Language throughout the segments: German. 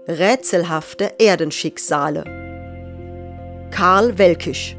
Rätselhafte Erdenschicksale. Karl Welkisch.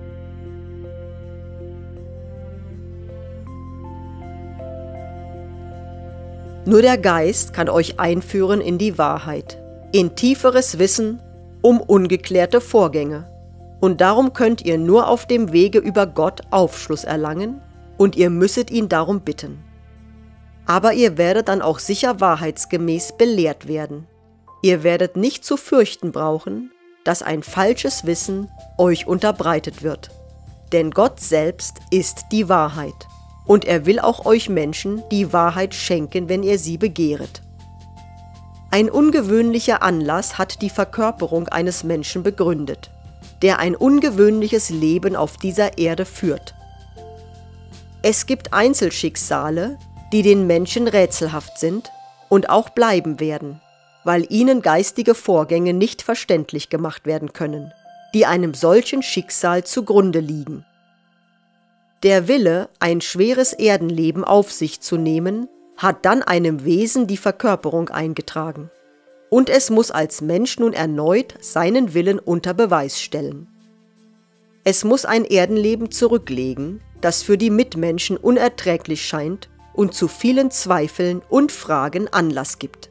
Nur der Geist kann euch einführen in die Wahrheit, in tieferes Wissen um ungeklärte Vorgänge. Und darum könnt ihr nur auf dem Wege über Gott Aufschluss erlangen, und ihr müsset ihn darum bitten. Aber ihr werdet dann auch sicher wahrheitsgemäß belehrt werden. Ihr werdet nicht zu fürchten brauchen, dass ein falsches Wissen euch unterbreitet wird. Denn Gott selbst ist die Wahrheit. Und er will auch euch Menschen die Wahrheit schenken, wenn ihr sie begehret. Ein ungewöhnlicher Anlass hat die Verkörperung eines Menschen begründet, der ein ungewöhnliches Leben auf dieser Erde führt. Es gibt Einzelschicksale, die den Menschen rätselhaft sind und auch bleiben werden, weil ihnen geistige Vorgänge nicht verständlich gemacht werden können, die einem solchen Schicksal zugrunde liegen. Der Wille, ein schweres Erdenleben auf sich zu nehmen, hat dann einem Wesen die Verkörperung eingetragen. Und es muss als Mensch nun erneut seinen Willen unter Beweis stellen. Es muss ein Erdenleben zurücklegen, das für die Mitmenschen unerträglich scheint und zu vielen Zweifeln und Fragen Anlass gibt.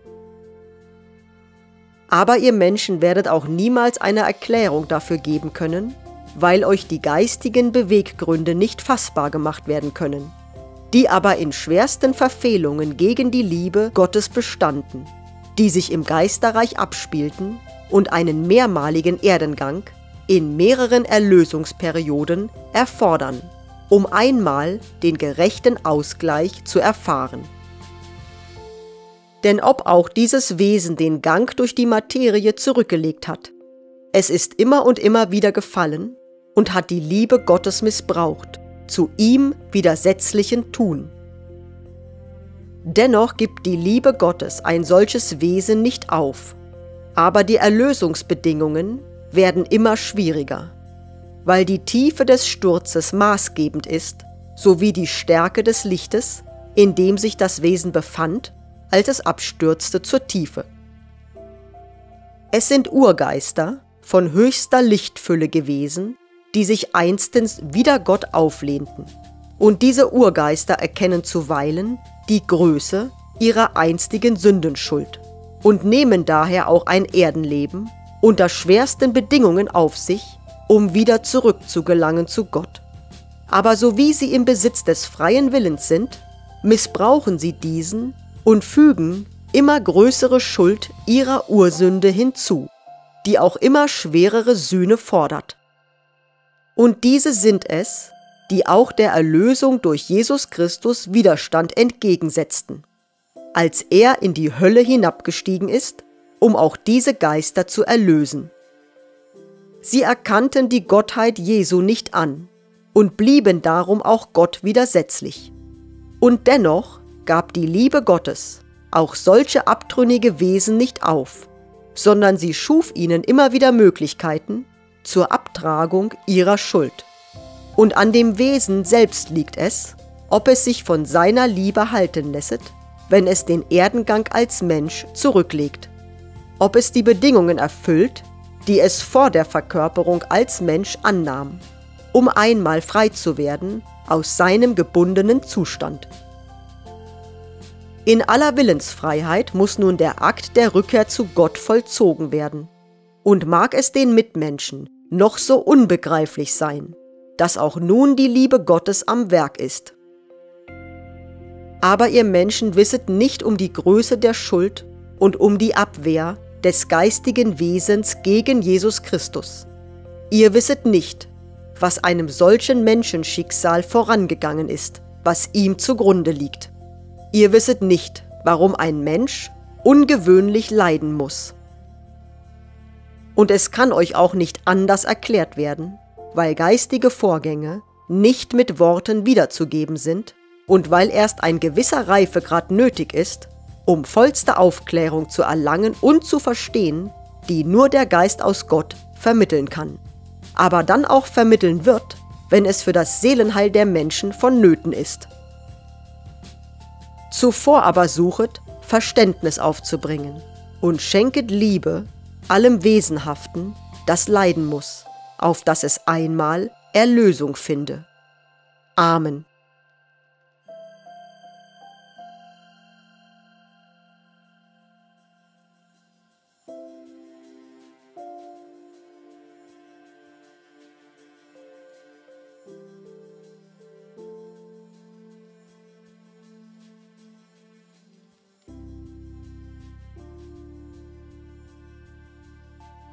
Aber ihr Menschen werdet auch niemals eine Erklärung dafür geben können, weil euch die geistigen Beweggründe nicht fassbar gemacht werden können, die aber in schwersten Verfehlungen gegen die Liebe Gottes bestanden, die sich im Geisterreich abspielten und einen mehrmaligen Erdengang in mehreren Erlösungsperioden erfordern, um einmal den gerechten Ausgleich zu erfahren. Denn ob auch dieses Wesen den Gang durch die Materie zurückgelegt hat, es ist immer und immer wieder gefallen und hat die Liebe Gottes missbraucht, zu ihm widersetzlichen Tun. Dennoch gibt die Liebe Gottes ein solches Wesen nicht auf, aber die Erlösungsbedingungen werden immer schwieriger, weil die Tiefe des Sturzes maßgebend ist, sowie die Stärke des Lichtes, in dem sich das Wesen befand, als es abstürzte zur Tiefe. Es sind Urgeister von höchster Lichtfülle gewesen, die sich einstens wider Gott auflehnten. Und diese Urgeister erkennen zuweilen die Größe ihrer einstigen Sündenschuld und nehmen daher auch ein Erdenleben unter schwersten Bedingungen auf sich, um wieder zurückzugelangen zu Gott. Aber so wie sie im Besitz des freien Willens sind, missbrauchen sie diesen und fügen immer größere Schuld ihrer Ursünde hinzu, die auch immer schwerere Sühne fordert. Und diese sind es, die auch der Erlösung durch Jesus Christus Widerstand entgegensetzten, als er in die Hölle hinabgestiegen ist, um auch diese Geister zu erlösen. Sie erkannten die Gottheit Jesu nicht an und blieben darum auch Gott widersetzlich. Und dennoch gab die Liebe Gottes auch solche abtrünnige Wesen nicht auf, sondern sie schuf ihnen immer wieder Möglichkeiten zur Abtragung ihrer Schuld. Und an dem Wesen selbst liegt es, ob es sich von seiner Liebe halten lässet, wenn es den Erdengang als Mensch zurücklegt, ob es die Bedingungen erfüllt, die es vor der Verkörperung als Mensch annahm, um einmal frei zu werden aus seinem gebundenen Zustand. In aller Willensfreiheit muss nun der Akt der Rückkehr zu Gott vollzogen werden. Und mag es den Mitmenschen noch so unbegreiflich sein, dass auch nun die Liebe Gottes am Werk ist. Aber ihr Menschen wisset nicht um die Größe der Schuld und um die Abwehr des geistigen Wesens gegen Jesus Christus. Ihr wisset nicht, was einem solchen Menschenschicksal vorangegangen ist, was ihm zugrunde liegt. Ihr wisset nicht, warum ein Mensch ungewöhnlich leiden muss. Und es kann euch auch nicht anders erklärt werden, weil geistige Vorgänge nicht mit Worten wiederzugeben sind und weil erst ein gewisser Reifegrad nötig ist, um vollste Aufklärung zu erlangen und zu verstehen, die nur der Geist aus Gott vermitteln kann, aber dann auch vermitteln wird, wenn es für das Seelenheil der Menschen vonnöten ist. Zuvor aber suchet, Verständnis aufzubringen und schenket Liebe allem Wesenhaften, das leiden muss, auf dass es einmal Erlösung finde. Amen.